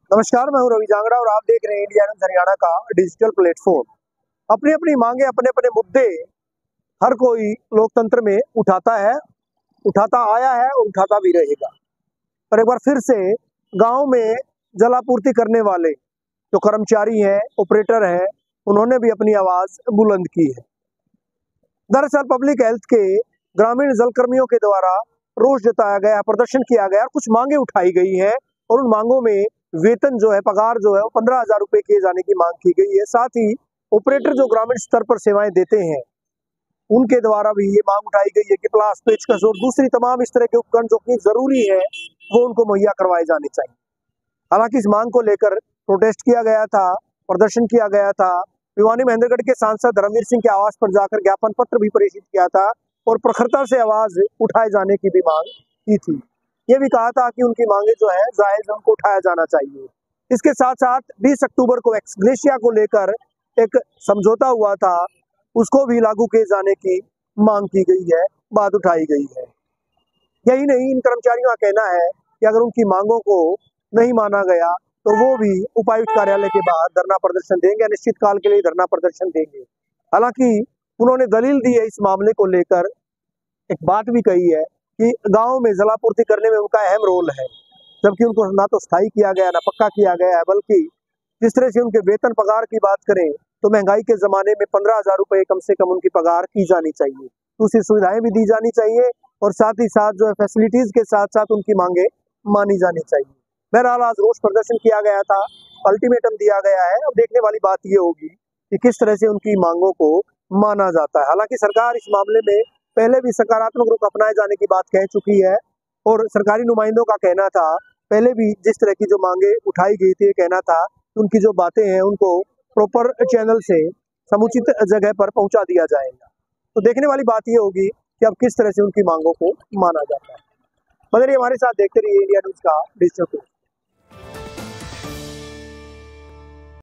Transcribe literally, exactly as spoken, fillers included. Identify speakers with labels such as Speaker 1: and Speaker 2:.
Speaker 1: नमस्कार, मैं हूं रवि जांगड़ा और आप देख रहे हैं इंडिया न्यूज़ हरियाणा का डिजिटल प्लेटफॉर्म। अपनी अपनी मांगे, अपने अपने मुद्दे हर कोई लोकतंत्र में उठाता है, उठाता आया है और उठाता भी रहेगा। पर एक बार फिर से गांव में जलापूर्ति करने वाले जो कर्मचारी हैं, ऑपरेटर हैं, उन्होंने भी अपनी आवाज बुलंद की है। दरअसल पब्लिक हेल्थ के ग्रामीण जलकर्मियों के द्वारा रोष जताया गया, प्रदर्शन किया गया, कुछ मांगे उठाई गई हैं और उन मांगों में वेतन जो है, पगार जो है वो पंद्रह हजार रुपए किए जाने की मांग की गई है। साथ ही ऑपरेटर जो ग्रामीण स्तर पर सेवाएं देते हैं उनके द्वारा भी ये मांग उठाई गई है कि प्लास, पेचकस और दूसरी तमाम इस तरह के उपकरण जो कि जरूरी है वो उनको मुहैया करवाए जाने चाहिए। हालांकि इस मांग को लेकर प्रोटेस्ट किया गया था, प्रदर्शन किया गया था। भिवानी महेंद्रगढ़ के सांसद धर्मवीर सिंह के आवास पर जाकर ज्ञापन पत्र भी प्रेषित किया था और प्रखरता से आवाज उठाए जाने की भी मांग की थी। ये भी कहा था कि उनकी मांगे जो है जायज, उनको उठाया जाना चाहिए। इसके साथ साथ बीस अक्टूबर को एक्स ग्रेशिया को लेकर एक समझौता हुआ था, उसको भी लागू किए जाने की मांग की गई है, बात उठाई गई है। यही नहीं, इन कर्मचारियों का कहना है कि अगर उनकी मांगों को नहीं माना गया तो वो भी उपायुक्त कार्यालय के बाहर धरना प्रदर्शन देंगे, निश्चित काल के लिए धरना प्रदर्शन देंगे। हालांकि उन्होंने दलील दी है इस मामले को लेकर, एक बात भी कही है कि गांव में जलापूर्ति करने में उनका अहम रोल है, जबकि उनको ना तो स्थायी किया गया, ना पक्का किया गया है, बल्कि जिस तरह से उनके वेतन पगार की बात करें तो महंगाई के जमाने में पंद्रह हजार रुपए कम से कम उनकी पगार की जानी चाहिए, दूसरी सुविधाएं भी दी जानी चाहिए और साथ ही साथ जो है फैसिलिटीज के साथ साथ उनकी मांगे मानी जानी चाहिए। बहरहाल आज रोष प्रदर्शन किया गया था, अल्टीमेटम दिया गया है। अब देखने वाली बात ये होगी कि किस तरह से उनकी मांगों को माना जाता है। हालांकि सरकार इस मामले में पहले भी सकारात्मक रुख अपनाए जाने की बात कह चुकी है और सरकारी नुमाइंदों का कहना था, पहले भी जिस तरह की जो मांगे उठाई गई थी, कहना था कि उनकी जो बातें हैं उनको प्रॉपर चैनल से समुचित जगह पर पहुंचा दिया जाएगा। तो देखने वाली बात ये होगी कि अब किस तरह से उनकी मांगों को माना जाता है। बने रहिए हमारे साथ, देखते रहिए इंडिया न्यूज़ का डिजिटल।